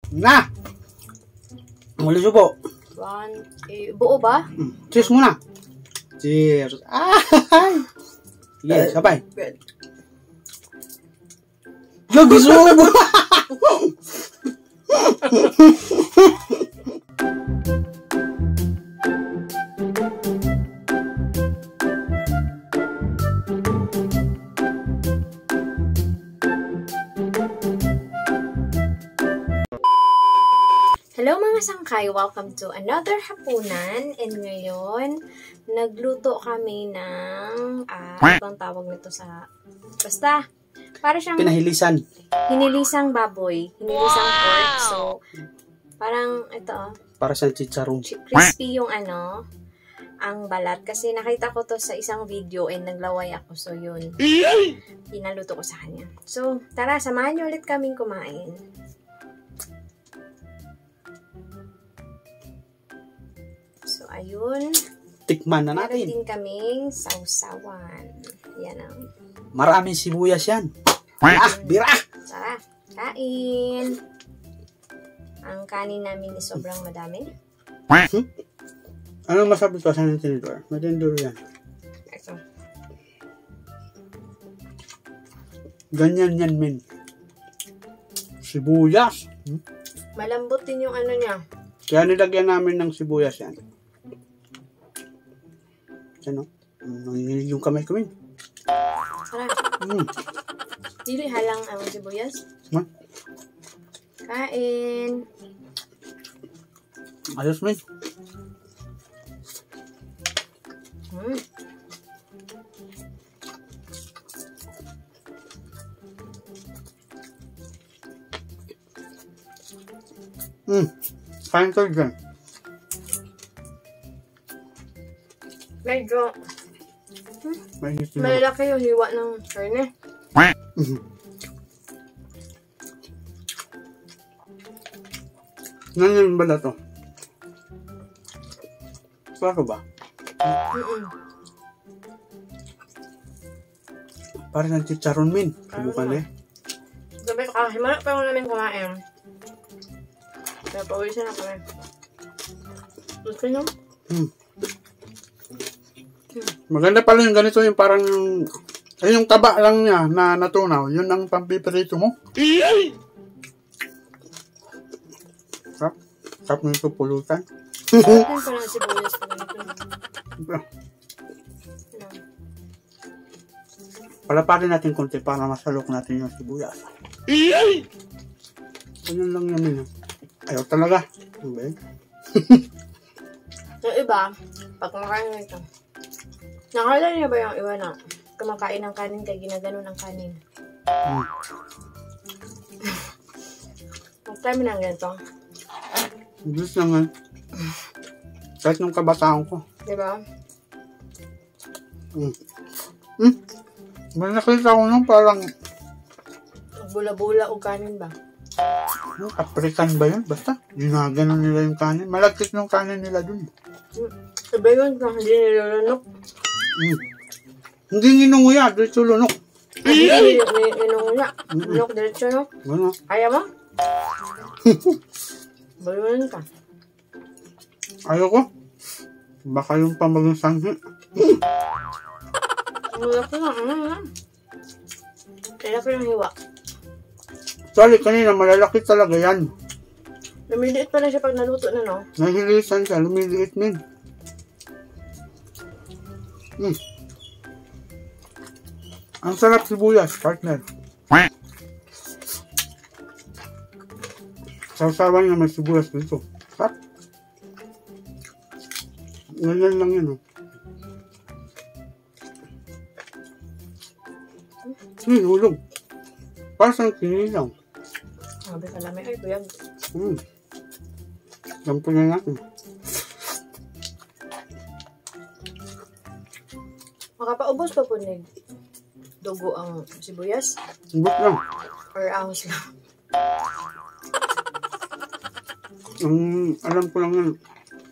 Na! Muli po. Buo ba? Cheers muna. Cheers. Ay! Yes, sabay. Yo, gisubo! Hello mga sangkay! Welcome to another hapunan. And ngayon, nagluto kami ng, ibang tawag nito sa, basta, para siyang hinilisang baboy, hinilisang pork. So, parang, ito para sa chicharon. Crispy yung ang balat. Kasi nakita ko to sa isang video and naglaway ako. So, yun. Pinaluto ko sa kanya. So, tara, samahan niyo ulit kaming kumain. So, ayun. Tikman na natin. Meron din kaming sausawan. Yan ang. Maraming sibuyas yan. Bira! Sarap. Kain. Ang kanin namin is sobrang madami. Ano masabi ko sa tinidor? Matindor yan. Ito. Ganyan yan, men. Sibuyas. Malambot din yung niya. Kaya nilagyan namin ng sibuyas yan. Ano? Yung kamay ko, men. Sarap. Dili halang ang sibuyas. Kain. Ayos, men. Kain ko dyan. Medyo Mahigit na. malaki yung hiwa ng karne. Nanyan ba to? Klaro ba? Para ng chicharon, min. Subukan eh. Sabi ko, himala pa lang namin kumain. Kaya pawisan na kami. Gusto nyo? Maganda pala yung ganito, yung parang yung taba lang niya na natunaw. Yun ang pampiprito mo. Sarap. Sarap nito pulutan. Ayan pa lang sibuyas ko ganito. Palaparin natin konti para masalok natin yung sibuyas. Ganyan lang namin. Ayaw talaga. Okay. Yung iba, pag kumakain nito, nakala niyo ba yung iba na kumakain ng kanin kaya ginagano ng kanin? Mag-try mo ng ganito. Diyos naman. Kahit nung kabataan ko. Diba? May nakita ko nung parang Bula-bula o kanin ba? African ba yun? Basta, ginaganon nila yung kanin. Malagkit yung kanin nila dun. Iba yun kung hindi nilulunok. Hindi ninunguya, dito lunok. Hindi inunguya. Lunok diretso, no? Ano? Ayaw mo? Balunan ka. Ayoko. Baka yung pamagong sanghi. Wala ko na. Kaya ko yung hiwa. Sorry, kanina malalaki talaga yan. Lumiliit pa na siya pag naluto na, no? Nahilisan siya, lumiliit min. Ang sarap sibuyas, partner. Sausawan na may sibuyas dito. Sarap. Ganyan lang yun, oh. Hulog. Para saan kinilaw. Sabi ka namin, ay kuya. Dampo na natin. Makapaubos pa po ni dugo ang sibuyas? Ibot lang. Or ahos lang? Alam ko lang yan.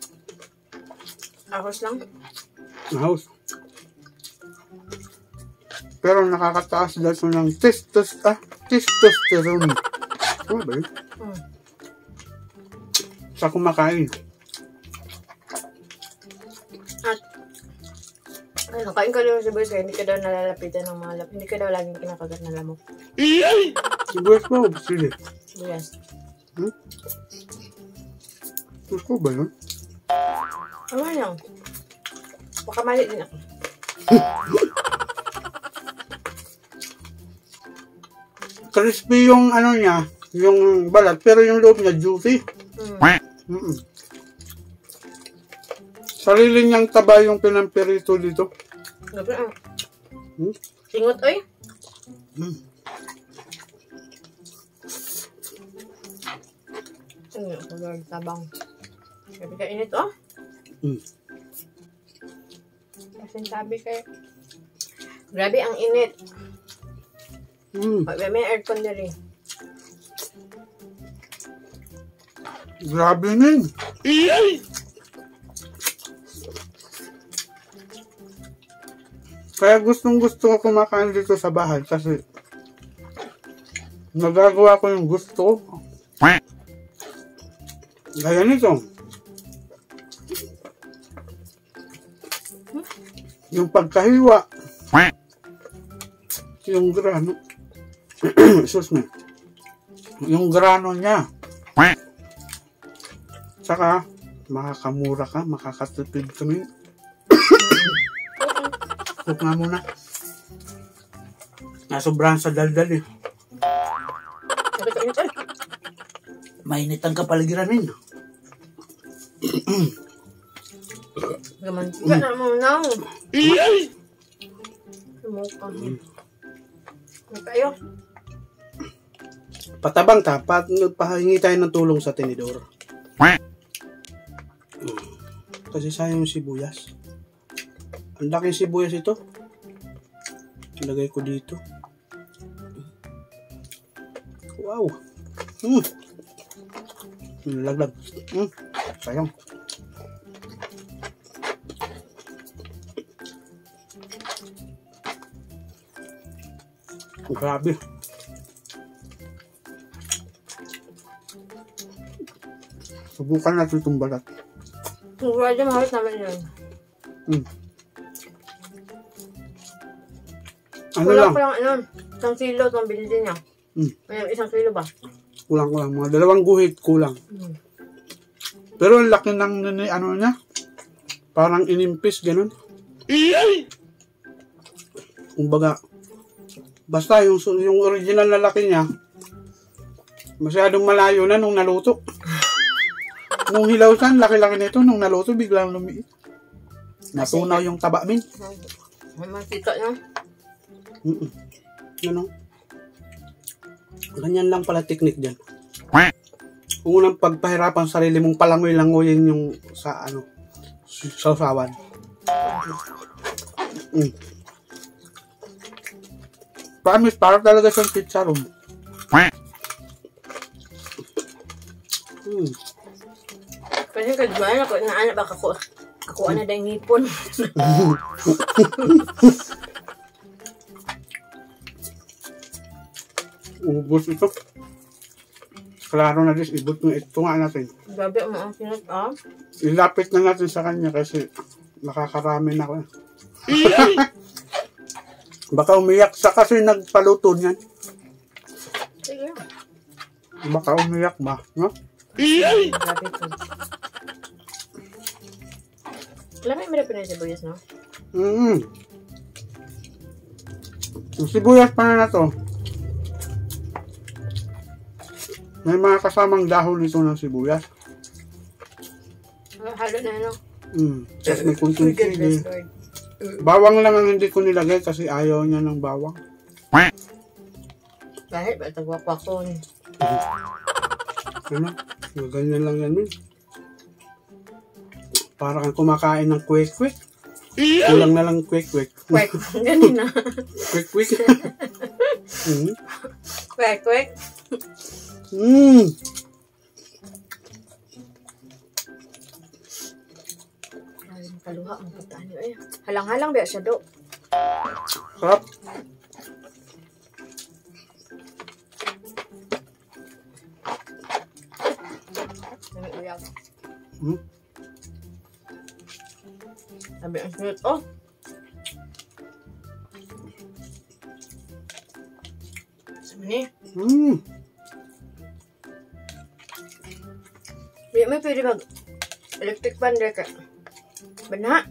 Ahos lang? Ahos. Pero nakakataas daw ito ng testosterone. Ano ba yun? sa kumakain. At, ano, kain ka lang sa boys kaya hindi ka daw nalalapitan ng mga hindi ka daw laging kinakagat na lamok. Sibuyas ba o sili? Sibuyas. Gusto ba yun? Ano yan? Baka mali din ako. Crispy yung ano niya, yung balat, pero yung loob niya juicy. Sarili niyang taba yung pinampirito dito. Gabi ah. Singot oy. Ano ko Lord tabang. Gabi ka init oh. Kasi sabi kay grabe ang init. May aircon na rin. Grabe nin. Kaya gustong gusto ko kumakain dito sa bahay kasi nagagawa ko yung gusto ko. Gaya nito. Yung pagkahiwa. Yung grano. Excuse me. Yung grano niya. Saka, makakamura ka, makakatipid kami. Cook nga muna. Nasobrahan sa daldal eh. Mainit ang kapaligiran ninyo. Gamantika na mo na. Sumuka. Ano kayo? Patabang ka, pahingi tayo ng tulong sa tinidor. Kasi sayang yung sibuyas. Ang laking sibuyas ito. Ilagay ko dito. Wow. Laglag. Sayang. Grabe. Subukan natin itong balat. Grabe, mahal naman yun. Ano lang? Kulang isang kilo itong binili niya. Isang kilo ba? Kulang. Mga 2 guhit kulang. Pero ang laki ng ano niya. Parang inimpis, ganun. Kumbaga, basta yung original na laki niya, masyadong malayo na nung naluto. Nung hilaw siya, laki-laki nito. Nung naluto, biglang lumiit. Natunaw yung taba min. Makita niya. Ano? Ganyan lang pala teknik dyan. Unang pagpahirapan sarili mong palangoy-langoyin yung sa ano, sausawan. Promise, para talaga siyang pizza room. Kasi kadwan ako na anak baka ako na dahil ngipon. Ubus ito. Klaro na dis, ibut mo ito nga natin. Grabe ang sinat ah. Ilapit na natin sa kanya kasi nakakarami na ako. Baka umiyak sa kasi nagpaluto niyan. Sige. Baka umiyak ba? No? Grabe ito. Lamay mo na pinay sibuyas, no? Yung sibuyas pa na to. May mga kasamang dahon nito ng sibuyas. Halo na, no? Tapos may kunting chili. Bawang lang ang hindi ko nilagay kasi ayaw niya ng bawang. Kahit ba tagwapa ko. Ano? Ganyan lang yan. Para kang kumakain ng kwek-kwek. Kulang na lang kwek-kwek. Kwek. Ganun na. Kwek-kwek. Kwek-kwek. Kaluha ang pagkaan niyo eh. Halang-halang ba siya do? Sarap. sayang. Hmm? Sabi ang sweet. Oh. Sabi ni. May pwede mag electric fan dyan ka. Bana.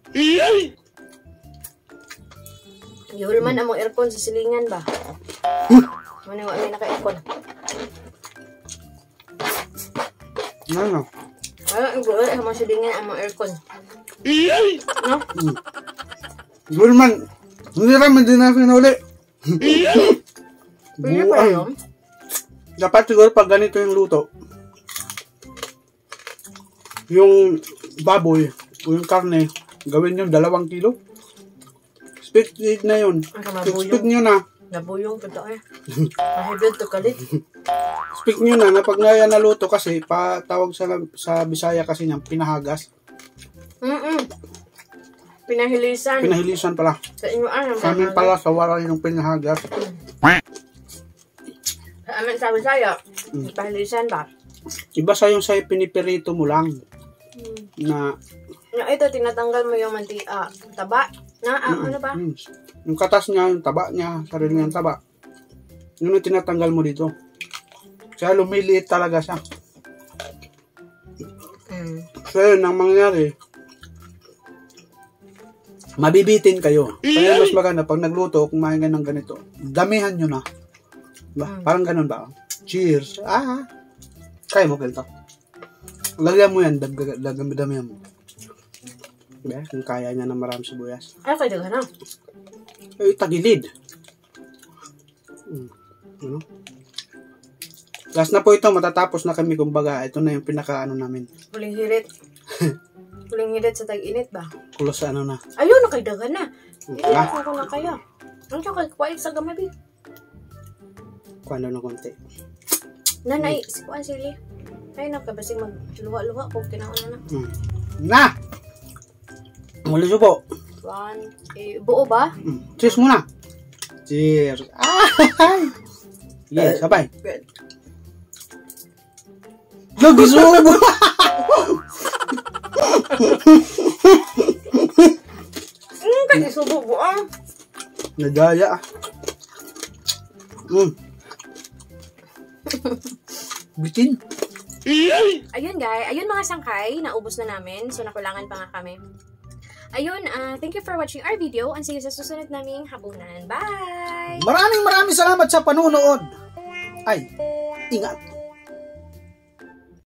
Gihulman among aircon sa silingan ba? Muna nga may naka-aircon. Ano? Wala, igulo sa mga silingan among aircon. No? Gulman, hindi naman din na sinuli. Pwede pa yun? Dapat siguro pag ganito yung luto, yung baboy o yung karne, gawin nyo 2 kilo. Split na yun. Split nyo na. Nabuyong pa ito eh. Mahibid to kalit. Split nyo na pag nga naluto kasi, patawag sa Bisaya kasi niyang pinahagas. Pinahilisan. Pinahilisan pala. Sa inyo sa amin pala sa wala yung pinahagas. Sa amin sa Bisaya, pinahilisan ba? Iba sa yung sa pinipirito mo lang. Na ito, tinatanggal mo yung taba. Ano ba? Yung katas niya, yung taba niya, sarili niyang taba. Yun yung tinatanggal mo dito. Kaya lumiliit talaga siya. So yun, ang mangyari, mabibitin kayo. Kaya mas maganda, pag nagluto, kumain ka ng ganito, damihan nyo na. Ba? Parang ganun ba? Cheers. Kaya mo ganito. Lagyan mo yan, damihan mo. Diba? Kung kaya niya na marami sibuyas. Ay, kaya ka na. Tagilid. Ano? Last na po ito, matatapos na kami kumbaga. Ito na yung pinaka-ano namin. Huling hirit. Huling hirit sa tag-init ba? Kulos sa ano na. Ayun, nakaidagan na. Hindi ako na kaya. Ang siya kuwain sa gamabi. Kuwano na konti. Nanay, si Kuan Sili. Ay, nakabasing magluwa-luwa kung kinauna na. Na! Muli po. Buo ba? Cheers muna. Cheers. Yes, sabay. Lagi subo. Kaya subo buang. Nadaya. Bitin. Ayun guys, ayun mga sangkay, naubos na namin. So nakulangan pa nga kami. Ayun, thank you for watching our video and see you sa susunod naming hapunan. Bye! Maraming salamat sa panunood. Ay, ingat.